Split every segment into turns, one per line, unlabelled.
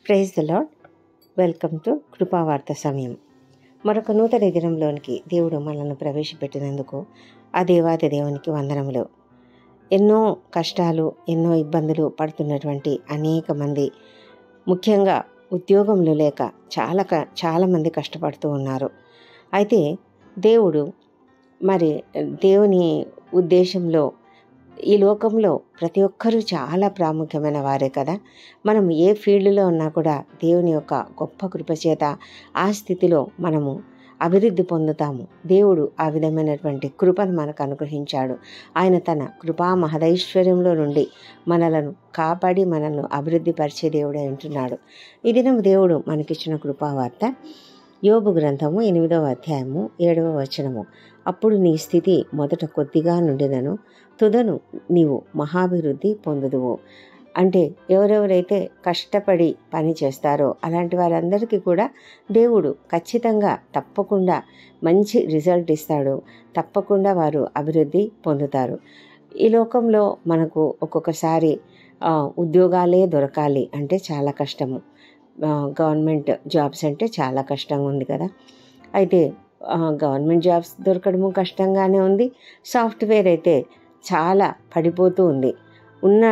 Praise the lord. Welcome to Krupavartha సమయం. మరొక నూతన దినంలోనికి దేవుడు మనల్ని ప్రవేశపెట్టినందుకు ఆ దేవాది దేవునికి వందనములు. ఎన్నో కష్టాలు, ఎన్నో ఇబ్బందులు పడుతున్నటువంటి అనేక మంది, ముఖ్యంగా ఉద్యోగంలో లేక చాలామంది కష్టపడుతూ ఉన్నారు. అయితే దేవుని ఉద్దేశంలో ఈ లోకంలో ప్రతి ఒక్కరూ చాలా ప్రాముఖ్యమైన వారే కదా. మనం ఏ ఫీల్డ్లో ఉన్నా కూడా దేవుని యొక్క గొప్ప కృపచేత ఆ స్థితిలో మనము అభివృద్ధి పొందుతాము. దేవుడు ఆ విధమైనటువంటి కృపను మనకు అనుగ్రహించాడు. ఆయన తన కృపా మహదైశ్వర్యంలో నుండి మనలను కాపాడి మనల్ని అభివృద్ధి పరిచే దేవుడే ఉంటున్నాడు. ఈ దినం దేవుడు మనకిచ్చిన కృపావార్త యోబు గ్రంథము 8వ అధ్యాయము 7వ వచనము. అప్పుడు నీ స్థితి మొదట కొద్దిగా నుండినను తుదను నీవు మహాభివృద్ధి పొందుదువు. అంటే ఎవరెవరైతే కష్టపడి పని చేస్తారో అలాంటి వారందరికీ కూడా దేవుడు ఖచ్చితంగా తప్పకుండా మంచి రిజల్ట్ ఇస్తాడు. తప్పకుండా వారు అభివృద్ధి పొందుతారు. ఈ లోకంలో మనకు ఒక్కొక్కసారి ఉద్యోగాలే దొరకాలి అంటే చాలా కష్టము. గవర్నమెంట్ జాబ్స్ అంటే చాలా కష్టంగా ఉంది కదా. అయితే గవర్నమెంట్ జాబ్స్ దొరకడము కష్టంగానే ఉంది. సాఫ్ట్వేర్ అయితే చాలా పడిపోతూ ఉంది. ఉన్న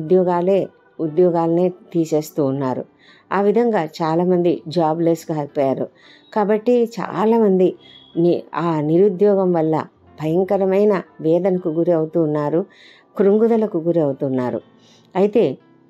ఉద్యోగాలనే తీసేస్తూ ఉన్నారు. ఆ విధంగా చాలామంది జాబ్లెస్గా అయిపోయారు. కాబట్టి చాలామంది ఆ నిరుద్యోగం వల్ల భయంకరమైన వేదనకు గురి అవుతూ ఉన్నారు, కృంగుదలకు గురి అవుతున్నారు. అయితే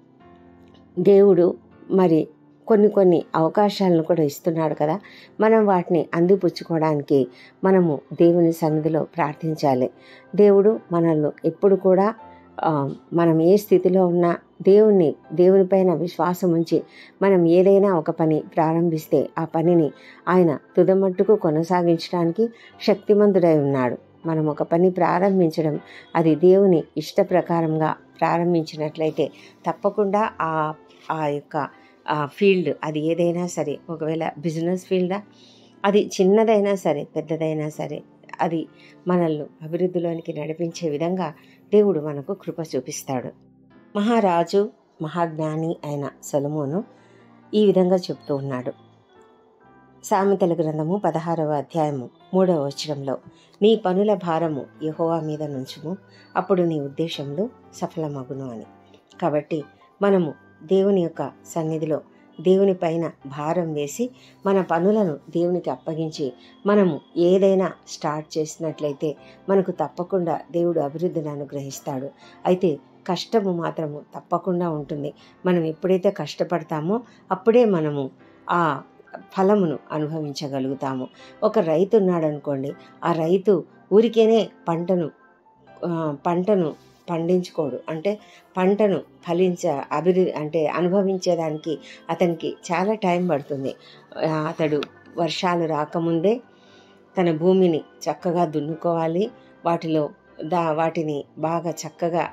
దేవుడు మరి కొన్ని అవకాశాలను కూడా ఇస్తున్నాడు కదా. మనం వాటిని అందిపుచ్చుకోవడానికి మనము దేవుని సన్నిధిలో ప్రార్థించాలి. దేవుడు మనల్ని ఎప్పుడు కూడా మనం ఏ స్థితిలో ఉన్నా దేవునిపైన విశ్వాసం ఉంచి మనం ఏదైనా ఒక పని ప్రారంభిస్తే ఆ పనిని ఆయన తుదమట్టుకు కొనసాగించడానికి శక్తిమంతుడై ఉన్నాడు. మనం ఒక పని ప్రారంభించడం, అది దేవుని ఇష్ట ప్రకారంగా ప్రారంభించినట్లయితే తప్పకుండా ఆ యొక్క ఫీల్డ్ అది ఏదైనా సరే, ఒకవేళ బిజినెస్ ఫీల్డా, అది చిన్నదైనా సరే పెద్దదైనా సరే, అది మనల్ని అభివృద్ధిలోనికి నడిపించే విధంగా దేవుడు మనకు కృప చూపిస్తాడు. మహారాజు మహాజ్ఞాని అయిన సొలొమోను ఈ విధంగా చెప్తూ ఉన్నాడు. సామెతల గ్రంథము 16వ అధ్యాయము 3వ వచనంలో, నీ పనుల భారము యెహోవా మీద నుంచుము, అప్పుడు నీ ఉద్దేశంలో సఫలమగును అని. కాబట్టి మనము దేవుని యొక్క సన్నిధిలో దేవుని పైన భారం వేసి మన పనులను దేవునికి అప్పగించి మనము ఏదైనా స్టార్ట్ చేసినట్లయితే మనకు తప్పకుండా దేవుడు అభివృద్ధిని అనుగ్రహిస్తాడు. అయితే కష్టము మాత్రము తప్పకుండా ఉంటుంది. మనం ఎప్పుడైతే కష్టపడతామో అప్పుడే మనము ఆ ఫలమును అనుభవించగలుగుతాము. ఒక రైతు ఉన్నాడు అనుకోండి, ఆ రైతు ఊరికేనే పంటను పండించుకోడు. అంటే పంటను అనుభవించేదానికి అతనికి చాలా టైం పడుతుంది. అతడు వర్షాలు రాకముందే తన భూమిని చక్కగా దున్నుకోవాలి. వాటిని బాగా చక్కగా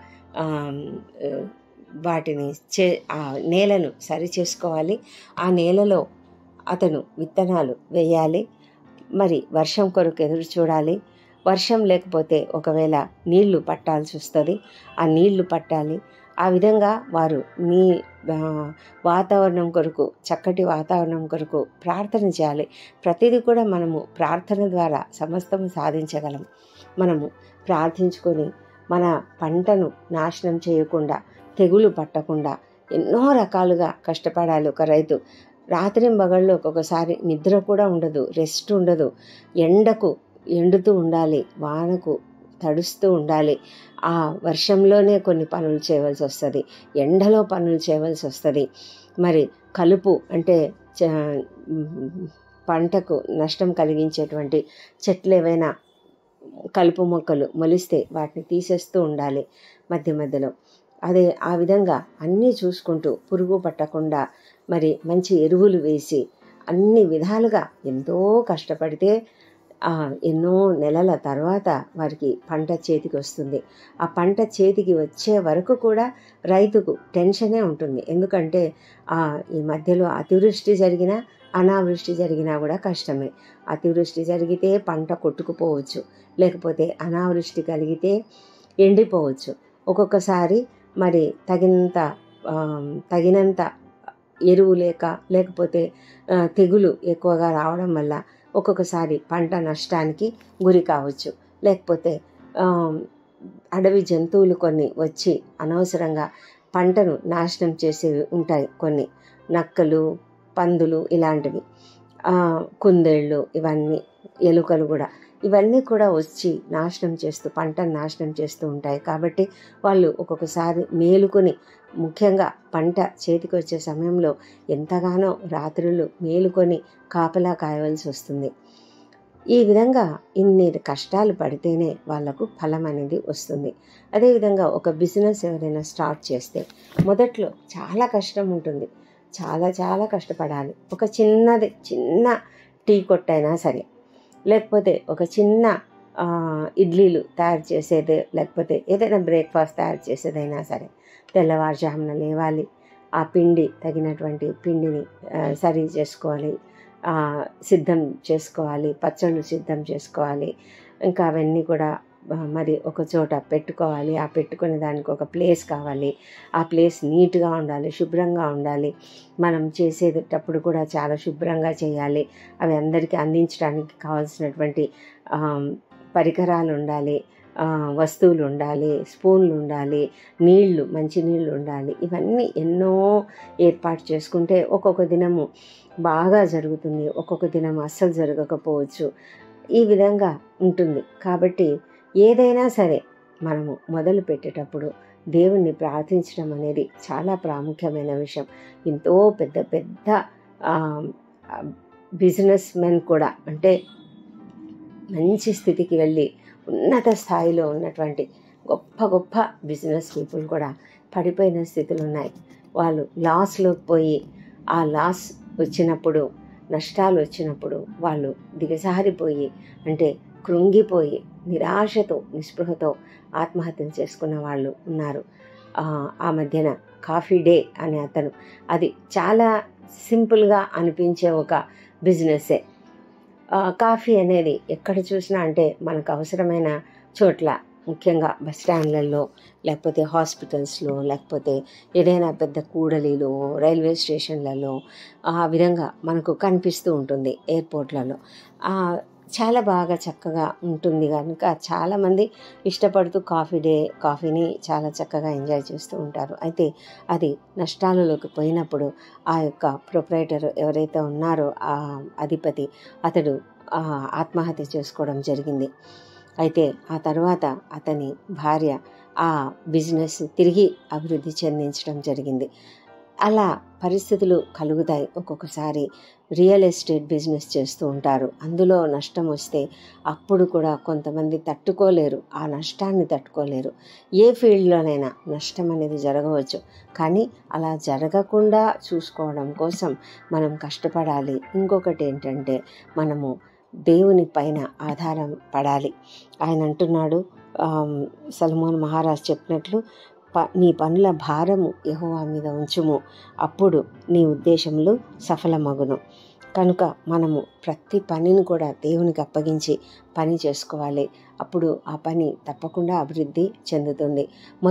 నేలను సరి చేసుకోవాలి. ఆ నేలలో అతను విత్తనాలు వేయాలి. మరి వర్షం కొరకు ఎదురు చూడాలి. వర్షం లేకపోతే ఒకవేళ నీళ్లు పట్టాల్సి వస్తుంది. ఆ నీళ్లు పట్టాలి. ఆ విధంగా వారు వాతావరణం కొరకు, చక్కటి వాతావరణం కొరకు ప్రార్థన చేయాలి. ప్రతిదీ కూడా మనము ప్రార్థన ద్వారా సమస్తము సాధించగలం. మనము ప్రార్థించుకొని మన పంటను నాశనం చేయకుండా, తెగులు పట్టకుండా ఎన్నో రకాలుగా కష్టపడాలి. ఒక రైతు రాత్రింబగళ్ళు ఒక్కొక్కసారి నిద్ర కూడా ఉండదు, రెస్ట్ ఉండదు. ఎండుతూ ఉండాలి, వానకు తడుస్తూ ఉండాలి. ఆ వర్షంలోనే కొన్ని పనులు చేయవలసి వస్తుంది, ఎండలో పనులు చేయవలసి వస్తుంది. మరి కలుపు అంటే పంటకు నష్టం కలిగించేటువంటి చెట్లు ఏవైనా కలుపు మొక్కలు మొలిస్తే వాటిని తీసేస్తూ ఉండాలి మధ్యలో. ఆ విధంగా అన్నీ చూసుకుంటూ పురుగు పట్టకుండా మరి మంచి ఎరువులు వేసి అన్ని విధాలుగా ఎంతో కష్టపడితే ఎన్నో నెలల తర్వాత వారికి పంట చేతికి వస్తుంది. ఆ పంట చేతికి వచ్చే వరకు కూడా రైతుకు టెన్షనే ఉంటుంది. ఎందుకంటే ఈ మధ్యలో అతివృష్టి జరిగినా అనావృష్టి జరిగినా కూడా కష్టమే. అతివృష్టి జరిగితే పంట కొట్టుకుపోవచ్చు, లేకపోతే అనావృష్టి కలిగితే ఎండిపోవచ్చు. ఒక్కొక్కసారి మరి తగినంత ఎరువు లేకపోతే తెగులు ఎక్కువగా రావడం వల్ల ఒక్కొక్కసారి పంట నష్టానికి గురి కావచ్చు. లేకపోతే అడవి జంతువులు కొన్ని వచ్చి అనవసరంగా పంటను నాశనం చేసేవి ఉంటాయి. కొన్ని నక్కలు, పందులు ఇలాంటివి, కుందేళ్ళు, ఇవన్నీ ఎలుకలు కూడా, ఇవన్నీ కూడా వచ్చి నాశనం చేస్తూ పంటను నాశనం చేస్తూ ఉంటాయి. కాబట్టి వాళ్ళు ఒక్కొక్కసారి మేలుకొని, ముఖ్యంగా పంట చేతికి వచ్చే సమయంలో ఎంతగానో రాత్రులు మేలుకొని కాపలా కాయవలసి వస్తుంది. ఈ విధంగా ఇన్ని కష్టాలు పడితేనే వాళ్లకు ఫలం అనేది వస్తుంది. అదేవిధంగా ఒక బిజినెస్ ఎవరైనా స్టార్ట్ చేస్తే మొదట్లో చాలా కష్టం ఉంటుంది, చాలా కష్టపడాలి. ఒక చిన్న టీ కొట్టైనా సరే, లేకపోతే ఒక చిన్న ఇడ్లీలు తయారు చేసేది, లేకపోతే ఏదైనా బ్రేక్ఫాస్ట్ తయారు చేసేదైనా సరే తెల్లవారుజామున లేవాలి. ఆ తగినటువంటి పిండిని సరి చేసుకోవాలి, సిద్ధం చేసుకోవాలి, పచ్చళ్ళు సిద్ధం చేసుకోవాలి. ఇంకా అవన్నీ కూడా మరి ఒక చోట పెట్టుకోవాలి. ఆ పెట్టుకునే దానికి ఒక ప్లేస్ కావాలి. ఆ ప్లేస్ నీట్గా ఉండాలి, శుభ్రంగా ఉండాలి. మనం చేసేటప్పుడు కూడా చాలా శుభ్రంగా చేయాలి. అవి అందరికీ అందించడానికి కావాల్సినటువంటి పరికరాలు ఉండాలి, వస్తువులు ఉండాలి, స్పూన్లు ఉండాలి, మంచి నీళ్ళు ఉండాలి. ఇవన్నీ ఎన్నో ఏర్పాటు చేసుకుంటే ఒక్కొక్క దినము బాగా జరుగుతుంది, ఒక్కొక్క దినం అస్సలు జరగకపోవచ్చు. ఈ విధంగా ఉంటుంది. కాబట్టి ఏదైనా సరే మనము మొదలు పెట్టేటప్పుడు దేవుణ్ణి ప్రార్థించడం అనేది చాలా ప్రాముఖ్యమైన విషయం. ఎంతో పెద్ద బిజినెస్ మెన్ కూడా, అంటే మంచి స్థితికి వెళ్ళి ఉన్నత స్థాయిలో ఉన్నటువంటి గొప్ప బిజినెస్ పీపుల్ కూడా పడిపోయిన స్థితులు ఉన్నాయి. వాళ్ళు లాస్లోకి పోయి, ఆ లాస్ వచ్చినప్పుడు, నష్టాలు వచ్చినప్పుడు వాళ్ళు దిగజారిపోయి, అంటే కృంగిపోయి, నిరాశతో నిస్పృహతో ఆత్మహత్యలు చేసుకున్న వాళ్ళు ఉన్నారు. ఆ మధ్యన కాఫీ డే అనే అతను, అది చాలా సింపుల్గా అనిపించే ఒక బిజినెస్సే. కాఫీ అనేది ఎక్కడ చూసినా, అంటే మనకు అవసరమైన చోట్ల, ముఖ్యంగా బస్ స్టాండ్లలో, లేకపోతే హాస్పిటల్స్లో, లేకపోతే ఏదైనా పెద్ద కూడలిలో, రైల్వే స్టేషన్లలో ఆ విధంగా మనకు కనిపిస్తూ ఉంటుంది. ఎయిర్పోర్ట్లలో చాలా బాగా చక్కగా ఉంటుంది కనుక చాలామంది ఇష్టపడుతూ కాఫీని చాలా చక్కగా ఎంజాయ్ చేస్తూ ఉంటారు. అయితే అది నష్టాలలోకి పోయినప్పుడు ఆ యొక్క ప్రొప్రైటర్ ఎవరైతే ఉన్నారో, ఆ అధిపతి, అతడు ఆత్మహత్య చేసుకోవడం జరిగింది. అయితే ఆ తర్వాత అతని భార్య ఆ బిజినెస్ తిరిగి అభివృద్ధి చెందించడం జరిగింది. అలా పరిస్థితులు కలుగుతాయి. ఒక్కొక్కసారి రియల్ ఎస్టేట్ బిజినెస్ చేస్తూ ఉంటారు, అందులో నష్టం వస్తే అప్పుడు కూడా కొంతమంది తట్టుకోలేరు, ఆ నష్టాన్ని తట్టుకోలేరు. ఏ ఫీల్డ్లోనైనా నష్టం అనేది జరగవచ్చు, కానీ అలా జరగకుండా చూసుకోవడం కోసం మనం కష్టపడాలి. ఇంకొకటి ఏంటంటే, మనము దేవుని పైన ఆధారం పడాలి. ఆయన అంటున్నాడు, సొలొమోను మహారాజు చెప్పినట్లు, నీ పనుల భారము యెహోవా మీద ఉంచుము, అప్పుడు నీ ఉద్దేశములు సఫలమగును. కనుక మనము ప్రతి పనిని కూడా దేవునికి అప్పగించి పని చేసుకోవాలి. అప్పుడు ఆ పని తప్పకుండా అభివృద్ధి చెందుతుంది.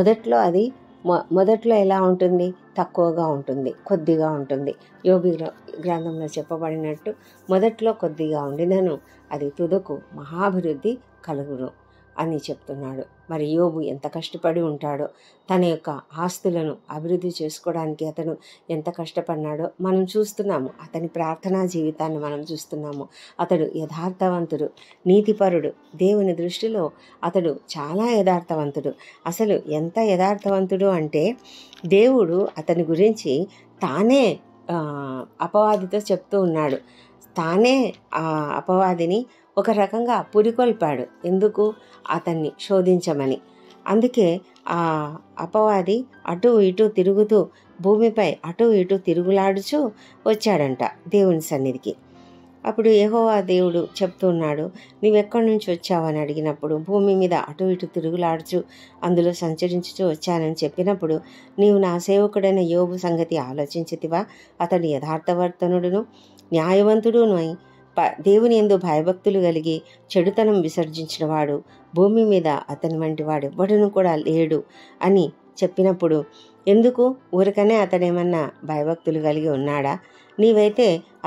మొదట్లో ఎలా ఉంటుంది? తక్కువగా ఉంటుంది, కొద్దిగా ఉంటుంది. యోబు గ్రంథంలో చెప్పబడినట్టు, మొదట్లో కొద్దిగా ఉండినను అది తుదకు మహాభివృద్ధి కలుగును అని చెప్తున్నాడు. మరి యోబు ఎంత కష్టపడి ఉంటాడో, తన యొక్క ఆస్తులను అభివృద్ధి చేసుకోవడానికి అతను ఎంత కష్టపడినాడో మనం చూస్తున్నాము. అతని ప్రార్థనా జీవితాన్ని మనం చూస్తున్నాము. అతడు యథార్థవంతుడు, నీతిపరుడు. దేవుని దృష్టిలో అతడు చాలా యథార్థవంతుడు. అసలు ఎంత యథార్థవంతుడు అంటే, దేవుడు అతని గురించి తానే అపవాదితో చెప్తూ ఉన్నాడు. తానే ఆ అపవాదిని ఒక రకంగా పురికొల్పాడు. ఎందుకు? అతన్ని శోధించమని. అందుకే ఆ అపవాది అటు ఇటు తిరుగుతూ, భూమిపై అటు ఇటు తిరుగులాడుచూ వచ్చాడంట దేవుని సన్నిధికి. అప్పుడు యెహోవా దేవుడు చెప్తున్నాడు, నీవెక్కడి నుంచి వచ్చావని అడిగినప్పుడు, భూమి మీద అటు ఇటు తిరుగులాడుచు అందులో సంచరించుచూ వచ్చానని చెప్పినప్పుడు, నీవు నా సేవకుడైన యోబు సంగతి ఆలోచించితివా? అతడు యథార్థవర్తనుడును న్యాయవంతుడును, దేవుని యందు భయభక్తులు కలిగి చెడుతనం విసర్జించిన వాడు, భూమి మీద అతని వంటి వాడు ఎవ్వడును కూడా లేడు అని చెప్పినప్పుడు ఎందుకు ఊరికనే అతడేమన్నా భయభక్తులు కలిగి ఉన్నాడా? నీవైతే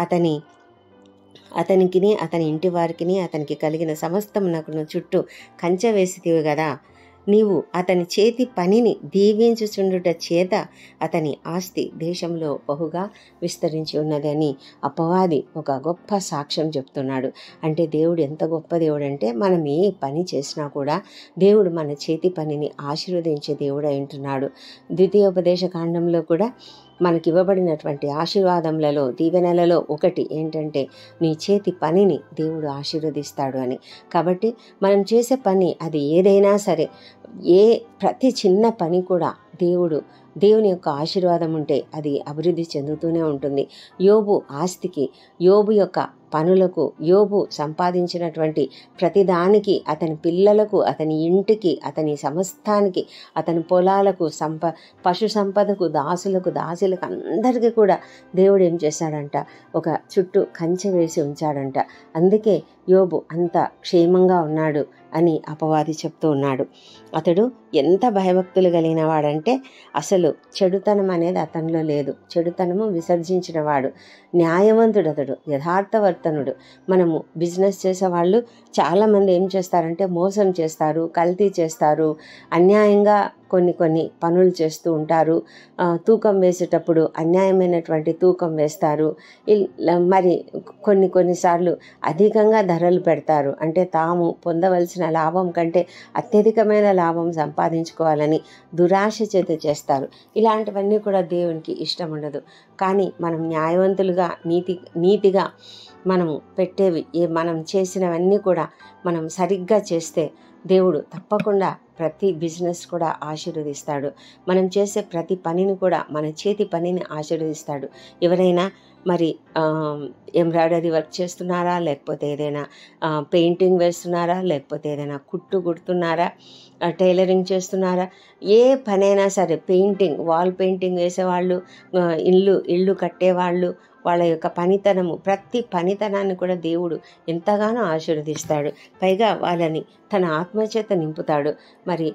అతనికిని అతని ఇంటి వారికిని అతనికి కలిగిన సమస్తమునకును చుట్టూ కంచె వేసితివి కదా. నీవు అతని చేతి పనిని దీవించుచుండుట చేత అతని ఆస్తి దేశంలో బహుగా విస్తరించి ఉన్నదని అపవాది ఒక గొప్ప సాక్ష్యం చెప్తున్నాడు. అంటే దేవుడు ఎంత గొప్ప దేవుడు అంటే, మనం ఏ పని చేసినా కూడా దేవుడు మన చేతి పనిని ఆశీర్వదించే దేవుడు అంటున్నాడు. ద్వితీయోపదేశ కాండంలో కూడా మనకి ఇవ్వబడినటువంటి ఆశీర్వాదములలో, దీవెనలలో ఒకటి ఏంటంటే, నీ చేతి పనిని దేవుడు ఆశీర్వదిస్తాడు అని. కాబట్టి మనం చేసే పని అది ఏదైనా సరే, ప్రతి చిన్న పని కూడా దేవుని యొక్క ఆశీర్వాదం ఉంటే అది అభివృద్ధి చెందుతూనే ఉంటుంది. యోబు ఆస్తికి, యోబు యొక్క పనులకు, యోబు సంపాదించినటువంటి ప్రతిదానికి, అతని పిల్లలకు, అతని ఇంటికి, అతని సమస్తానికి, అతని పొలాలకు, పశు సంపదకు, దాసులకు అందరికీ కూడా దేవుడు ఏం చేశాడంట, ఒక చుట్టూ కంచె వేసి ఉంచాడంట. అందుకే యోబు అంత క్షేమంగా ఉన్నాడు అని అపవాది చెప్తూ ఉన్నాడు. అతడు ఎంత భయభక్తులు కలిగిన వాడంటే, అసలు చెడుతనం అనేది అతనిలో లేదు. చెడుతనము విసర్జించిన వాడు, న్యాయవంతుడు, అతడు యథార్థవర్తనుడు. మనము బిజినెస్ చేసేవాళ్ళు చాలామంది ఏం చేస్తారంటే మోసం చేస్తారు, కల్తీ చేస్తారు, అన్యాయంగా కొన్ని పనులు చేస్తూ ఉంటారు. తూకం వేసేటప్పుడు అన్యాయమైనటువంటి తూకం వేస్తారు. మరి కొన్నిసార్లు అధికంగా ధరలు పెడతారు. అంటే తాము పొందవలసిన లాభం కంటే అత్యధికమైన లాభం సంపాదించుకోవాలని దురాశ చేత చేస్తారు. ఇలాంటివన్నీ కూడా దేవునికి ఇష్టం ఉండదు. కానీ మనం న్యాయవంతులుగా నీతిగా మనము పెట్టేవి, మనం చేసినవన్నీ కూడా మనం సరిగ్గా చేస్తే దేవుడు తప్పకుండా ప్రతి బిజినెస్ కూడా ఆశీర్వదిస్తాడు. మనం చేసే ప్రతి పనిని కూడా, మన చేతి పనిని ఆశీర్వదిస్తాడు. ఎవరైనా మరి ఎంబ్రాయిడరీ వర్క్ చేస్తున్నారా, లేకపోతే ఏదైనా పెయింటింగ్ వేస్తున్నారా, లేకపోతే ఏదైనా కుట్టు కుడుతున్నారా, టైలరింగ్ చేస్తున్నారా, ఏ పనైనా సరే, పెయింటింగ్, వాల్ పెయింటింగ్ వేసేవాళ్ళు, ఇళ్ళు కట్టేవాళ్ళు, వాళ్ళ యొక్క పనితనము, ప్రతి పనితనాన్ని కూడా దేవుడు ఎంతగానో ఆశీర్వదిస్తాడు. పైగా వాళ్ళని తన ఆత్మచేత నింపుతాడు. మరి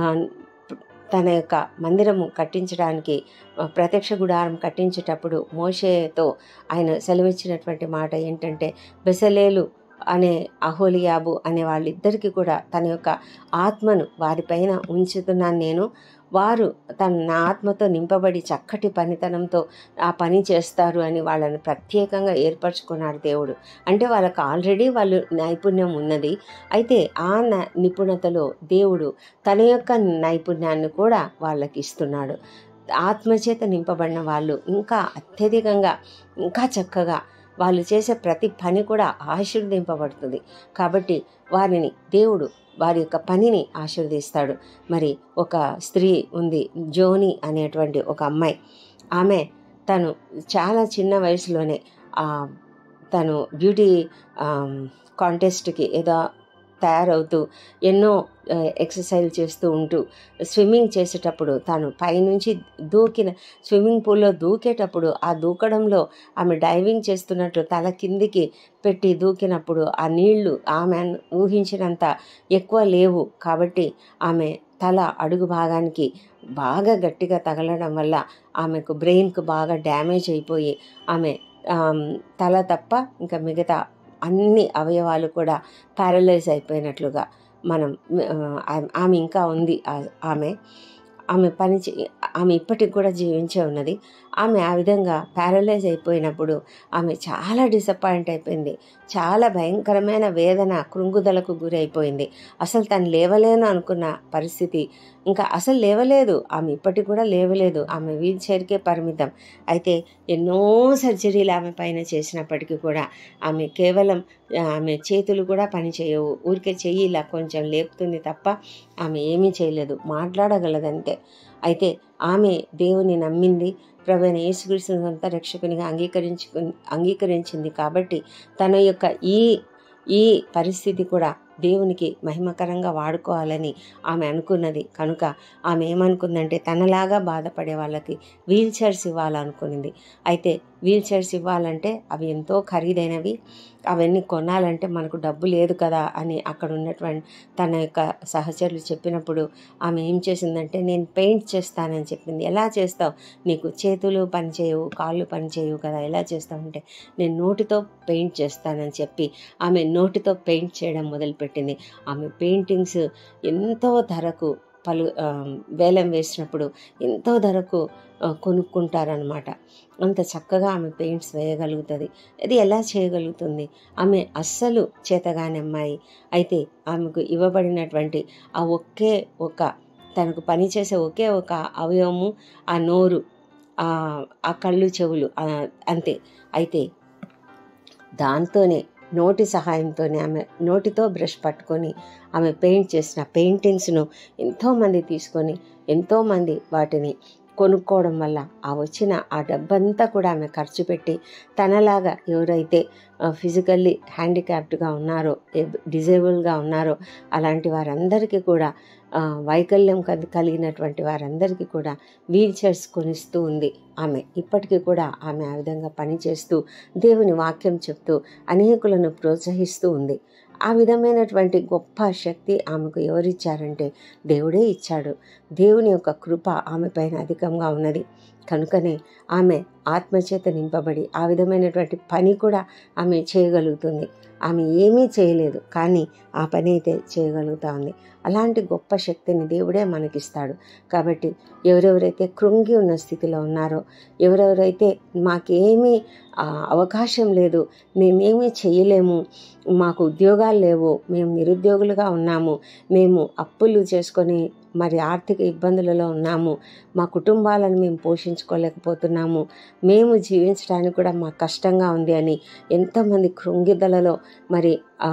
తన యొక్క మందిరము కట్టించడానికి, ప్రత్యక్ష గుడారం కట్టించేటప్పుడు మోషేతో ఆయన సెలవిచ్చినటువంటి మాట ఏంటంటే, బెసలేలు అనే అహోలియాబు అనే వాళ్ళిద్దరికీ కూడా తన యొక్క ఆత్మను వారిపైన ఉంచుతున్నాను నేను, వారు నా ఆత్మతో నింపబడి చక్కటి పనితనంతో ఆ పని చేస్తారు అని వాళ్ళని ప్రత్యేకంగా ఏర్పరచుకున్నాడు దేవుడు. అంటే వాళ్ళకి ఆల్రెడీ నైపుణ్యం ఉన్నది. అయితే ఆ నిపుణతలో దేవుడు తన యొక్క నైపుణ్యాన్ని కూడా వాళ్ళకి ఇస్తున్నాడు. ఆత్మచేత నింపబడిన వాళ్ళు ఇంకా అత్యధికంగా, ఇంకా చక్కగా వాళ్ళు చేసే ప్రతి పని కూడా ఆశీర్వదింపబడుతుంది. కాబట్టి వారిని దేవుడు వారి యొక్క పనిని ఆశీర్వదిస్తాడు. మరి ఒక స్త్రీ ఉంది, జోని అనేటువంటి ఒక అమ్మాయి. తను చాలా చిన్న వయసులోనే తను బ్యూటీ కాంటెస్ట్కి ఏదో తయారవుతూ ఎన్నో ఎక్సర్సైజ్ చేస్తూ ఉంటూ స్విమ్మింగ్ చేసేటప్పుడు తాను పైనుంచి స్విమ్మింగ్ పూల్లో దూకేటప్పుడు ఆ దూకడంలో ఆమె డైవింగ్ చేస్తున్నట్టు తల కిందికి పెట్టి దూకినప్పుడు ఆ నీళ్లు ఆమె ఊహించినంత ఎక్కువ లేవు. కాబట్టి ఆమె తల అడుగు భాగానికి బాగా గట్టిగా తగలడం వల్ల ఆమెకు బ్రెయిన్కు బాగా డ్యామేజ్ అయిపోయి ఆమె తల తప్ప ఇంకా మిగతా అన్ని అవయవాలు కూడా ప్యారలైజ్ అయిపోయినట్లుగా ఆమె ఇంకా ఉంది. ఆమె ఇప్పటికి కూడా జీవించే ఉన్నది. ఆమె ఆ విధంగా ప్యారలైజ్ అయిపోయినప్పుడు ఆమె చాలా డిసప్పాయింట్ అయిపోయింది. చాలా భయంకరమైన వేదన, కృంగుదలకు గురైపోయింది. అసలు తను లేవలేను అనుకున్న పరిస్థితి, ఇంకా అసలు లేవలేదు. ఆమె ఇప్పటికి కూడా లేవలేదు. ఆమె వీల్ చైర్కే పరిమితం. అయితే ఎన్నో సర్జరీలు ఆమె పైన చేసినప్పటికీ కూడా ఆమె చేతులు కూడా పని చేయవు. ఊరికే చెయ్యి ఇలా కొంచెం లేపుతుంది తప్ప ఆమె ఏమీ చేయలేదు, మాట్లాడగలదంతే. అయితే ఆమె దేవుని నమ్మింది, ప్రభువైన యేసుక్రీస్తుని సొంత రక్షకునిగా అంగీకరించింది. కాబట్టి తన యొక్క ఈ పరిస్థితి కూడా దేవునికి మహిమకరంగా వాడుకోవాలని ఆమె అనుకున్నది. కనుక ఆమె ఏమనుకుందంటే తనలాగా బాధపడే వాళ్ళకి వీల్ చైర్స్ ఇవ్వాలనుకునింది. అయితే వీల్ చైర్స్ ఇవ్వాలంటే అవి ఎంతో ఖరీదైనవి, అవన్నీ కొనాలంటే మనకు డబ్బు లేదు కదా అని అక్కడ ఉన్నటువంటి తన యొక్క సహచరులు చెప్పినప్పుడు ఆమె ఏం చేసిందంటే, నేను పెయింట్ చేస్తానని చెప్పింది. ఎలా చేస్తావు, నీకు చేతులు పనిచేయవు, కాళ్ళు పనిచేయవు కదా, ఎలా చేస్తావు అంటే, నేను నోటితో పెయింట్ చేస్తానని చెప్పి ఆమె నోటితో పెయింట్ చేయడం మొదలుపెట్టింది. ఆమె పెయింటింగ్స్ ఎంతో ధరకు వేలం వేసినప్పుడు ఎంతో ధరకు కొనుక్కుంటారనమాట. అంత చక్కగా ఆమె పెయింట్స్ వేయగలుగుతుంది. అది ఎలా చేయగలుగుతుంది? ఆమె అస్సలు చేతగాని అమ్మాయి. అయితే ఆమెకు ఇవ్వబడినటువంటి ఆ తనకు పనిచేసే ఒకే ఒక అవయవము ఆ నోరు, ఆ కళ్ళు చెవులు, అంతే. అయితే దాంతోనే నోటి సహాయంతోనే ఆమె నోటితో బ్రష్ పట్టుకొని ఆమె పెయింట్ చేసిన పెయింటింగ్స్ను ఎంతోమంది తీసుకొని ఎంతోమంది వాటిని కొనుక్కోవడం వల్ల వచ్చిన ఆ డబ్బంతా కూడా ఆమె ఖర్చు పెట్టి తనలాగా ఎవరైతే ఫిజికల్లీ హ్యాండిక్యాప్డ్గా ఉన్నారో, డిజేబుల్గా ఉన్నారో అలాంటి వారందరికీ కూడా, వైకల్యం కలిగినటువంటి వారందరికీ కూడా వీల్ చైర్స్ కొనిస్తూ ఉంది ఆమె. ఇప్పటికీ కూడా ఆమె ఆ విధంగా పనిచేస్తూ దేవుని వాక్యం చెప్తూ అనేకులను ప్రోత్సహిస్తూ ఉంది. ఆ విధమైనటువంటి గొప్ప శక్తి ఆమెకు ఎవరిచ్చారంటే దేవుడే ఇచ్చాడు. దేవుని యొక్క కృప ఆమె పైన అధికంగా ఉన్నది. కనుకనే ఆమె ఆత్మచేత నింపబడి ఆ విధమైనటువంటి పని కూడా ఆమె చేయగలుగుతుంది. ఆమె ఏమీ చేయలేదు, కానీ ఆ పని అయితే చేయగలుగుతూ ఉంది. అలాంటి గొప్ప శక్తిని దేవుడే మనకిస్తాడు. కాబట్టి ఎవరెవరైతే కృంగి ఉన్న స్థితిలో ఉన్నారో, ఎవరెవరైతే మాకేమీ అవకాశం లేదు, మేమేమీ చేయలేము, మాకు ఉద్యోగాలు లేవు, మేము నిరుద్యోగులుగా ఉన్నాము, మేము అప్పులు చేసుకొని మరి ఆర్థిక ఇబ్బందులలో ఉన్నాము, మా కుటుంబాలను మేము పోషించుకోలేకపోతున్నాము, మేము జీవించడానికి కూడా మాకు కష్టంగా ఉంది అని ఎంతోమంది కృంగిదలలో మరి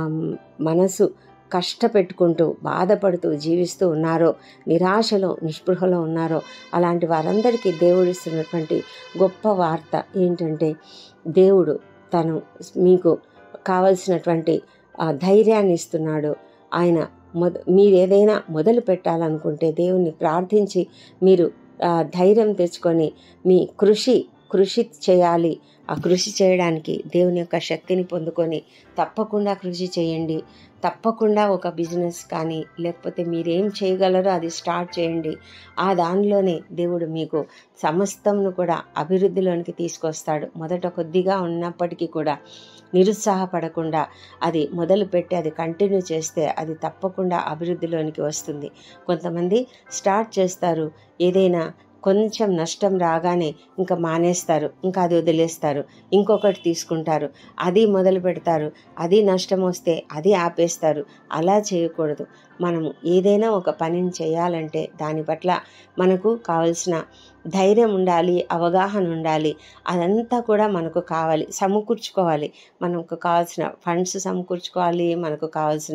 మనసు కష్టపెట్టుకుంటూ బాధపడుతూ జీవిస్తూ ఉన్నారో, నిరాశలో నిస్పృహలో ఉన్నారో, అలాంటి వారందరికీ దేవుడిస్తున్నటువంటి గొప్ప వార్త ఏంటంటే, దేవుడు తను మీకు కావలసినటువంటి ధైర్యాన్ని ఇస్తున్నాడు. ఆయన మీరు ఏదైనా మొదలు పెట్టాలనుకుంటే దేవుణ్ణి ప్రార్థించి మీరు ధైర్యం తెచ్చుకొని మీ కృషి చేయాలి. ఆ కృషి చేయడానికి దేవుని యొక్క శక్తిని పొందుకొని తప్పకుండా కృషి చేయండి. తప్పకుండా ఒక బిజినెస్ కానీ లేకపోతే మీరేం చేయగలరో అది స్టార్ట్ చేయండి. ఆ దానిలోనే దేవుడు మీకు సమస్తమును కూడా అభివృద్ధిలోనికి తీసుకొస్తాడు. మొదట కొద్దిగా ఉన్నప్పటికీ కూడా నిరుత్సాహపడకుండా అది మొదలుపెట్టి అది కంటిన్యూ చేస్తే అది తప్పకుండా అభివృద్ధిలోనికి వస్తుంది. కొంతమంది స్టార్ట్ చేస్తారు, ఏదైనా కొంచెం నష్టం రాగానే ఇంకా మానేస్తారు, ఇంకా అది వదిలేస్తారు, ఇంకొకటి తీసుకుంటారు, అది మొదలు పెడతారు, అది నష్టం వస్తే అది ఆపేస్తారు. అలా చేయకూడదు. మనము ఏదైనా ఒక పనిని చేయాలంటే దాని పట్ల మనకు కావలసిన ధైర్యం ఉండాలి, అవగాహన ఉండాలి. అదంతా కూడా మనకు కావాలి, సమకూర్చుకోవాలి. మనకు కావాల్సిన ఫండ్స్ సమకూర్చుకోవాలి, మనకు కావాల్సిన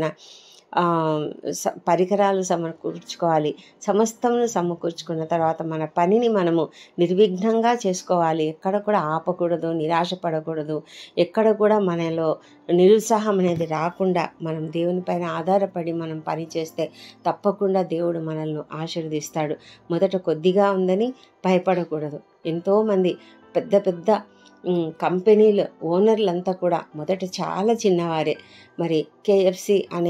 పరికరాలు సమకూర్చుకోవాలి. సమస్తమును సమకూర్చుకున్న తర్వాత మన పనిని మనము నిర్విఘ్నంగా చేసుకోవాలి. ఎక్కడ కూడా ఆపకూడదు, నిరాశపడకూడదు. ఎక్కడ కూడా మనలో నిరుత్సాహం అనేది రాకుండా మనం దేవుని పైన ఆధారపడి మనం పని చేస్తే తప్పకుండా దేవుడు మనల్ని ఆశీర్వదిస్తాడు. మొదట కొద్దిగా ఉందని భయపడకూడదు. ఎంతోమంది పెద్ద పెద్ద కంపెనీల ఓనర్లంతా కూడా మొదట చాలా చిన్నవారే. మరి KFC అనే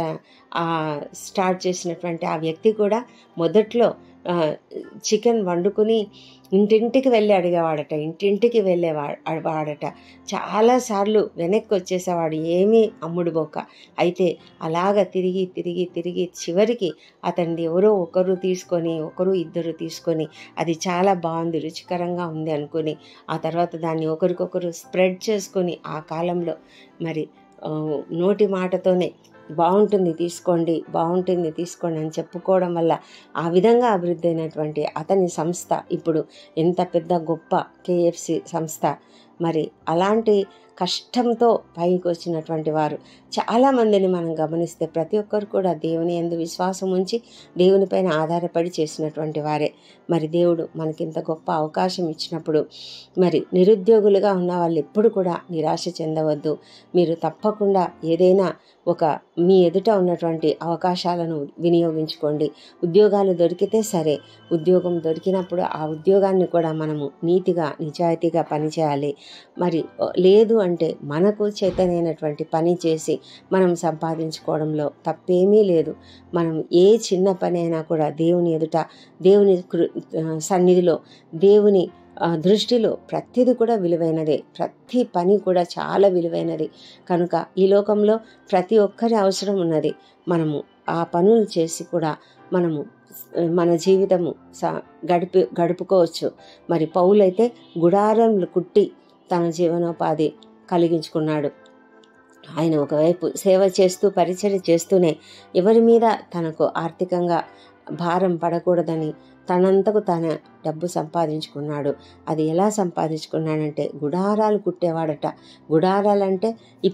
స్టార్ట్ చేసినటువంటి ఆ వ్యక్తి కూడా మొదట్లో చికెన్ వండుకుని ఇంటింటికి వెళ్ళి అడిగేవాడట, ఇంటింటికి వెళ్ళేవాడట. చాలాసార్లు వెనక్కి వచ్చేసేవాడు, ఏమీ అమ్ముడు బొక్క. అయితే అలాగ తిరిగి తిరిగి తిరిగి చివరికి అతన్ని ఎవరో ఒకరు ఇద్దరు తీసుకొని అది చాలా బాగుంది, రుచికరంగా ఉంది అనుకుని ఆ తర్వాత దాన్ని ఒకరికొకరు స్ప్రెడ్ చేసుకొని ఆ కాలంలో మరి నోటి మాటతోనే బాగుంటుంది తీసుకోండి అని చెప్పుకోవడం వల్ల ఆ విధంగా అభివృద్ధి అయినటువంటి అతని సంస్థ ఇప్పుడు ఎంత పెద్ద గొప్ప KFC సంస్థ మరి అలాంటి కష్టంతో పైకి వచ్చినటువంటి వారు చాలామందిని మనం గమనిస్తే ప్రతి ఒక్కరు కూడా దేవుని యందు విశ్వాసం ఉంచి దేవునిపైన ఆధారపడి చేసినటువంటి వారే. మరి దేవుడు మనకింత గొప్ప అవకాశం ఇచ్చినప్పుడు మరి నిరుద్యోగులుగా ఉన్న వాళ్ళు ఎప్పుడు కూడా నిరాశ చెందవద్దు. మీరు తప్పకుండా ఏదైనా మీ ఎదుట ఉన్నటువంటి అవకాశాలను వినియోగించుకోండి. ఉద్యోగాలు దొరికితే సరే, ఉద్యోగం దొరికినప్పుడు ఆ ఉద్యోగాన్ని కూడా మనము నీతిగా నిజాయితీగా పనిచేయాలి. మరి లేదు అంటే మనకు చేతనైనటువంటి పని చేసి మనం సంపాదించుకోవడంలో తప్పేమీ లేదు. మనం ఏ చిన్న పని అయినా కూడా దేవుని ఎదుట, దేవుని సన్నిధిలో, దేవుని దృష్టిలో ప్రతిది కూడా విలువైనదే. ప్రతి పని కూడా చాలా విలువైనది. కనుక ఈ లోకంలో ప్రతి ఒక్కరి అవసరం ఉన్నది. మనము ఆ పనులు చేసి కూడా మనము మన జీవితము గడుపుకోవచ్చు. మరి పౌలైతే గుడారంలు కుట్టి తన జీవనోపాధి కలిగించుకున్నాడు. ఆయన ఒకవైపు సేవ చేస్తూ పరిచర్య చేస్తూనే ఎవరి మీద తనకు ఆర్థికంగా భారం పడకూడదని తనంతకు తన డబ్బు సంపాదించుకున్నాడు. అది ఎలా సంపాదించుకున్నాడంటే గుడారాలు కుట్టేవాడట. గుడారాలంటే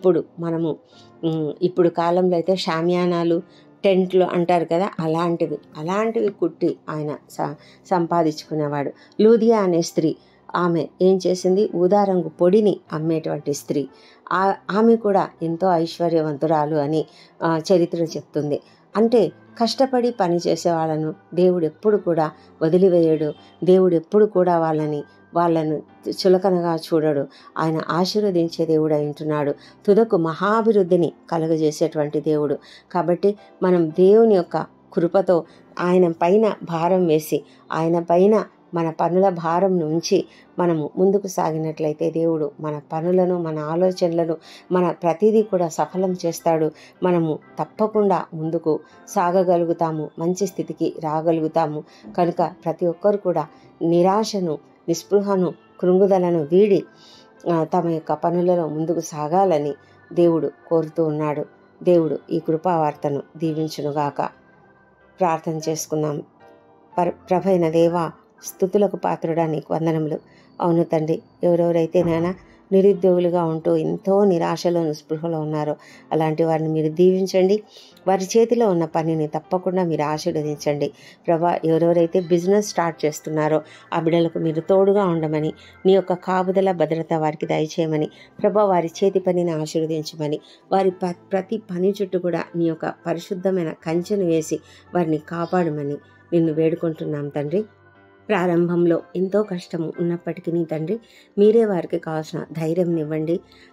ఇప్పుడు కాలంలో అయితే షామియానాలు, టెంట్లు అంటారు కదా, అలాంటివి కుట్టి ఆయన సంపాదించుకునేవాడు. లూదియా అనే స్త్రీ, ఆమె ఏం చేసింది? ఊదారంగు పొడిని అమ్మేటువంటి స్త్రీ. ఆమె కూడా ఎంతో ఐశ్వర్యవంతురాలు అని చరిత్ర చెప్తుంది. అంటే కష్టపడి పని చేసే వాళ్ళను దేవుడు ఎప్పుడు కూడా వదిలివేయడు. దేవుడు ఎప్పుడు కూడా వాళ్ళను చులకనగా చూడడు. ఆయన ఆశీర్వదించే దేవుడు అయి ఉంటున్నాడు. తుదకు మహాభివృద్ధిని కలుగజేసేటువంటి దేవుడు. కాబట్టి మనం దేవుని యొక్క కృపతో ఆయన పైన భారం వేసి, ఆయన పైన మన పనుల భారం ఉంచి మనము ముందుకు సాగినట్లయితే దేవుడు మన పనులను, మన ఆలోచనలను, మన ప్రతిదీ కూడా సఫలం చేస్తాడు. మనము తప్పకుండా ముందుకు సాగగలుగుతాము, మంచి స్థితికి రాగలుగుతాము. కనుక ప్రతి ఒక్కరు కూడా నిరాశను, నిస్పృహను, కృంగుదలను వీడి తమ యొక్క పనులలో ముందుకు సాగాలని దేవుడు కోరుతూ ఉన్నాడు. దేవుడు ఈ కృపావార్తను దీవించునుగాక. ప్రార్థన చేసుకుందాం. ప్రభైన దేవా, స్తుతులకు పాత్రుడా, నీకు వందనములు. అవును తండ్రి, ఎవరెవరైతే నాయన నిరుద్యోగులుగా ఉంటూ ఎంతో నిరాశలో, నిస్పృహలో ఉన్నారో అలాంటి వారిని మీరు దీవించండి. వారి చేతిలో ఉన్న పనిని తప్పకుండా మీరు ఆశీర్వదించండి. ప్రభా, ఎవరెవరైతే బిజినెస్ స్టార్ట్ చేస్తున్నారో ఆ బిడ్డలకు మీరు తోడుగా ఉండమని, నీ యొక్క కాపుదల, భద్రత వారికి దయచేయమని ప్రభా, వారి చేతి పనిని ఆశీర్వదించమని, వారి ప్రతి పని చుట్టూ కూడా నీ యొక్క పరిశుద్ధమైన కంచెను వేసి వారిని కాపాడమని నిన్ను వేడుకుంటున్నాం తండ్రి. ప్రారంభంలో ఎంతో కష్టము ఉన్నప్పటికీ తండ్రి, మీరే వారికి కావాల్సిన ధైర్యంనివ్వండి,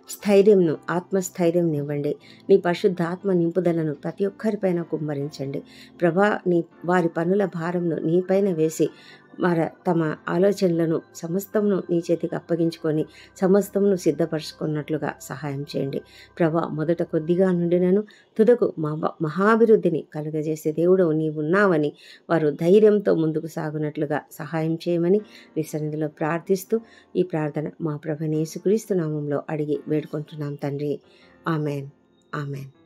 ఆత్మస్థైర్యం ఇవ్వండి. నీ పరిశుద్ధాత్మ నింపుదలను ప్రతి ఒక్కరిపైన కుమ్మరించండి ప్రభా. వారి పనుల భారంను నీపైన వేసి తమ ఆలోచనలను సమస్తమును నీ చేతికి అప్పగించుకొని సమస్తమును సిద్ధపరచుకున్నట్లుగా సహాయం చేయండి ప్రభా. మొదట కొద్దిగా నుండినను తుదకు మహాభివృద్ధిని కలుగజేసే దేవుడు నీవున్నావని వారు ధైర్యంతో ముందుకు సాగునట్లుగా సహాయం చేయమని నీ సన్నిధిలో ప్రార్థిస్తూ ఈ ప్రార్థన మా ప్రభువైన యేసుక్రీస్తు నామములో అడిగి వేడుకుంటున్నాం తండ్రి. Amen, amen.